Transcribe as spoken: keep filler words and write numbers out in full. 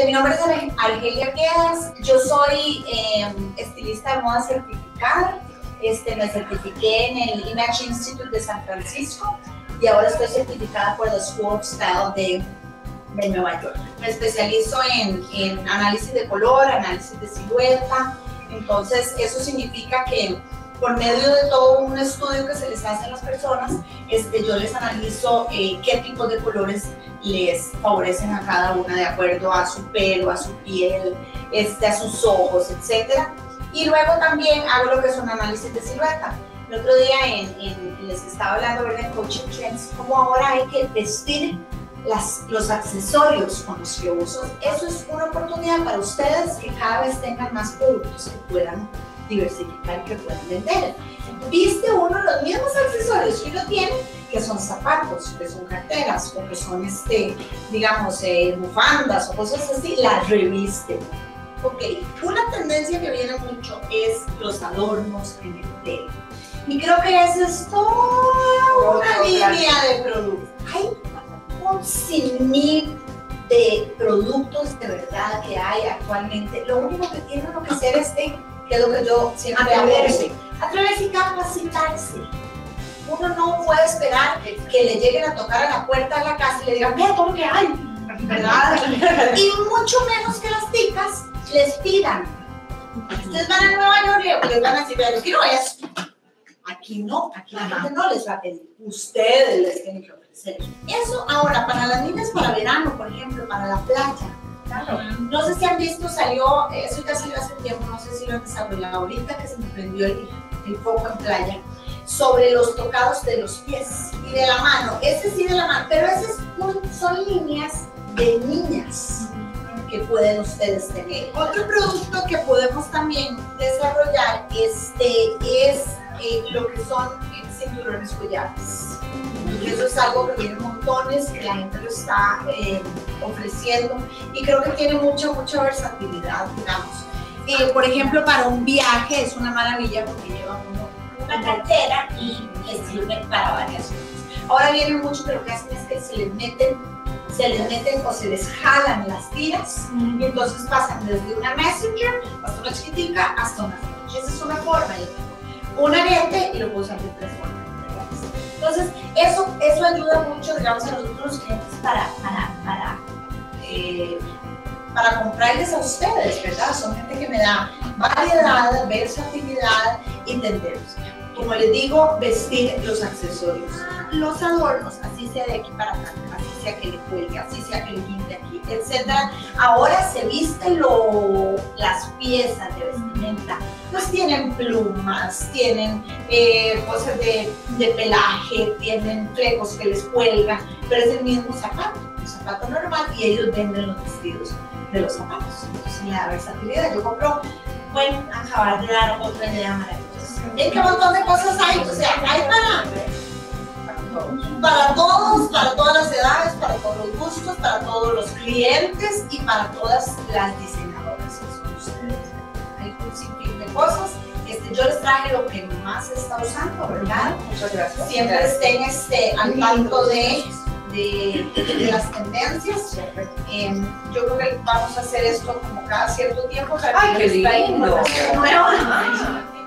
Eh, mi nombre es Argelia Quedas, yo soy eh, estilista de moda certificada. Este, me certifiqué en el Image Institute de San Francisco y ahora estoy certificada por la School of Style de, de Nueva York. Me especializo en, en análisis de color, análisis de silueta. Entonces eso significa que por medio de todo un estudio que se les hace a las personas, este, yo les analizo eh, qué tipos de colores les favorecen a cada una de acuerdo a su pelo, a su piel, este, a sus ojos, etcétera. Y luego también hago lo que es un análisis de silueta. El otro día en, en, les estaba hablando, ¿verdad?, en Coaching Trends, cómo ahora hay que vestir las, los accesorios con los que uso. Eso es una oportunidad para ustedes que cada vez tengan más productos que puedan diversificar y que puedan vender. Viste uno los mismos accesorios que uno tiene, que son zapatos, que son carteras, o que son, este, digamos, eh, bufandas o cosas así, las reviste. Ok, una tendencia que viene mucho es los adornos en el pelo. Y creo que esa es toda una línea de productos. Hay un sinfín de productos de verdad que hay actualmente. Lo único que tiene uno que hacer es, que es lo que yo siempre hago, atreverse y capacitarse. Uno no puede esperar que, que le lleguen a tocar a la puerta de la casa y le digan, mira todo lo que hay, ¿verdad? Y mucho menos que las ticas les pidan. Ustedes van a Nueva York y les van a decir, pero aquí no es. Aquí no, aquí la gente no les va a pedir. Ustedes les tienen que ofrecer. Eso ahora, para las niñas, para verano, por ejemplo, para la playa. Claro. No sé si han visto, salió, eso ya salió hace tiempo, no sé si lo han desarrollado ahorita que se me prendió el, el foco en playa, sobre los tocados de los pies y de la mano. Ese sí de la mano, pero esas son líneas de niñas que pueden ustedes tener. Otro producto que podemos también desarrollar este, es eh, lo que son cinturones collares. Y eso es algo que viene montones, que la gente lo está eh, ofreciendo y creo que tiene mucha, mucha versatilidad, digamos. Eh, por ejemplo, para un viaje es una maravilla porque lleva uno una cartera y les sirve para varias cosas. Ahora vienen mucho que lo que hacen es que se les meten se les meten o se les jalan las tiras mm. y entonces pasan desde una Messenger hasta una chiquitica hasta una French. Esa es una forma. Yo tengo un arete y lo puedo usar de tres formas. Entonces, eso, eso ayuda mucho, digamos, a nosotros los clientes para, para, para, eh, para comprarles a ustedes, ¿verdad? Son gente que me da variedad, versatilidad y tendencia. Como les digo, vestir los accesorios, los adornos, así sea de aquí para acá, así sea que le cuelgue, así sea que le quinte aquí, etcétera. Ahora se visten lo, las piezas de vestimenta, pues tienen plumas, tienen eh, cosas de, de pelaje, tienen flecos que les cuelgan, pero es el mismo zapato, un zapato normal, y ellos venden los vestidos de los zapatos. Entonces le da versatilidad. Yo compro, pueden acabar de dar otra idea maravillosa. Es que un montón de cosas hay, o sea, hay para, para todos, para todas las edades, para todos los gustos, para todos los clientes y para todas las diseñadoras que son ustedes. Hay un sinfín de cosas. Este, yo les traje lo que más se está usando, ¿verdad? Muchas gracias. Siempre gracias. Estén este, al tanto de, de, de las tendencias. Eh, yo creo que vamos a hacer esto como cada cierto tiempo. ¡Ay, qué lindo!